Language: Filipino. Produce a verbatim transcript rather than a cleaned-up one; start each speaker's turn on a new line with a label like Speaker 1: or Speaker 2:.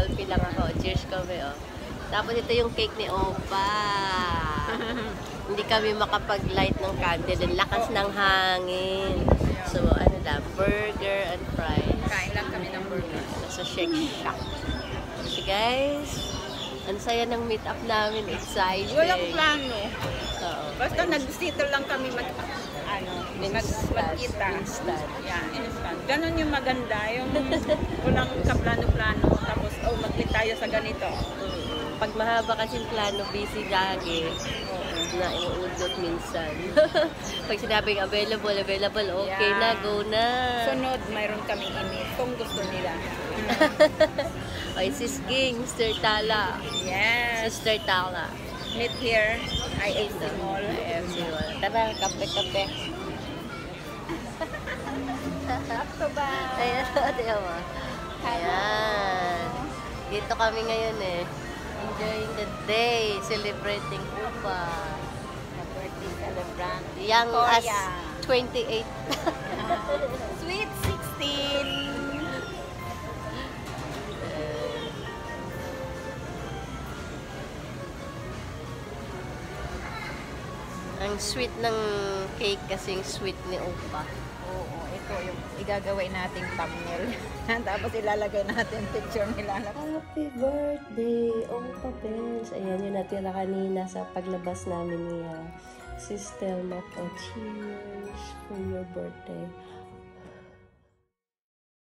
Speaker 1: Selfie lang ako. Cheers kami, oh. Tapos ito yung cake ni Opa. Hindi kami makapag-light ng candle. Ang lakas ng hangin. So, ano lang, burger and fries.
Speaker 2: Kain lang kami ng burger.
Speaker 1: Nasa Shake Shack. So, guys, ang saya ng meet up namin. Exciting.
Speaker 2: Walang plano.
Speaker 1: Oo.
Speaker 2: Basta nagbisita lang kami mag, ano, mag, magkita.
Speaker 1: Instant.
Speaker 2: Yeah, instant. Ganon yung maganda. Yung walang kaplano-plano. Tapos, oh, mag-meet tayo sa ganito.
Speaker 1: Pag mahaba kasing plano, busy lagi. Na iuudot minsan. Pag sinabing available, available, okay
Speaker 2: Yeah.
Speaker 1: na, go na.
Speaker 2: Sunod, mayroon kaming ini kung gusto nila.
Speaker 1: Ay, Sis Ging, Mister Tala.
Speaker 2: Yes.
Speaker 1: Sister Tala.
Speaker 2: Meet here, I A C Mall.
Speaker 1: I A C Mall. Tara, kape-kape.
Speaker 2: Sakto ba?
Speaker 1: Ayan, ate mo. Ayan. Dito kami ngayon eh. Enjoying the day, celebrating Upa.
Speaker 2: Birthday celebrant.
Speaker 1: Young as
Speaker 2: Korea.
Speaker 1: twenty-eight.
Speaker 2: Sweet sixteen.
Speaker 1: Ang sweet ng cake kasing sweet ni Opa.
Speaker 2: Oo, ito yung igagawin nating thumbnail. Tapos ilalagay natin picture nila.
Speaker 1: Happy birthday, Opa Pels! Ayan yung natira kanina sa paglabas namin niya. Si Stelma po, cheers for your birthday.